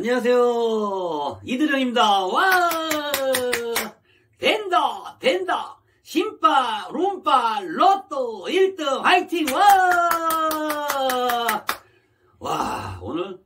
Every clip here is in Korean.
안녕하세요. 이드령입니다. 와! 된다! 된다! 신빠, 룸빠, 로또 1등 화이팅! 와! 와, 오늘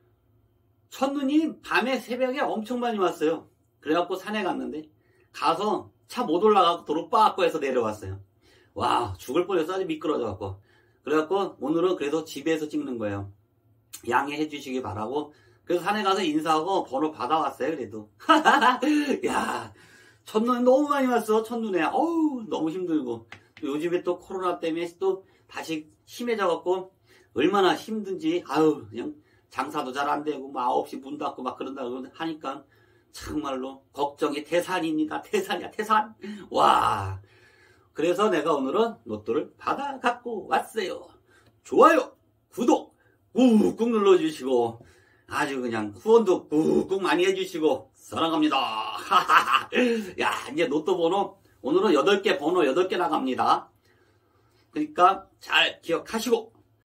첫눈이 밤에 새벽에 엄청 많이 왔어요. 그래갖고 산에 갔는데 가서 차 못 올라가고 도로 빠꾸 해서 내려왔어요. 와, 죽을 뻔해서 아주 미끄러져갖고. 그래갖고 오늘은 그래서 집에서 찍는 거예요. 양해해 주시기 바라고. 그래서 산에 가서 인사하고 번호 받아왔어요. 그래도 야, 첫눈이 너무 많이 왔어. 첫눈에 어우 너무 힘들고, 요즘에 또 코로나 때문에 또 다시 심해져갖고 얼마나 힘든지. 아유, 그냥 장사도 잘 안 되고 막 9시 문 닫고 막 그런다고 하니까 정말로 걱정이 태산입니다. 태산이야, 태산. 와, 그래서 내가 오늘은 로또를 받아 갖고 왔어요. 좋아요, 구독 꾹꾹 눌러주시고 아주 그냥 후원도 꾹꾹 많이 해주시고 사랑합니다. 야, 이제 로또 번호 오늘은 8개 번호 8개 나갑니다. 그러니까 잘 기억하시고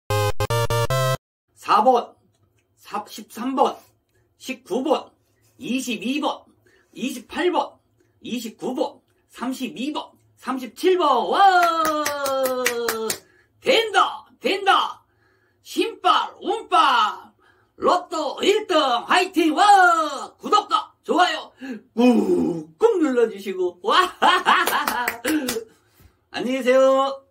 4번, 13번, 19번, 22번, 28번, 29번, 32번, 37번. 와! 된다! 된다! 신발, 운발, 로또 1등 화이팅! 와! 구독과 좋아요 꾹꾹 눌러주시고 와! 안녕히 계세요.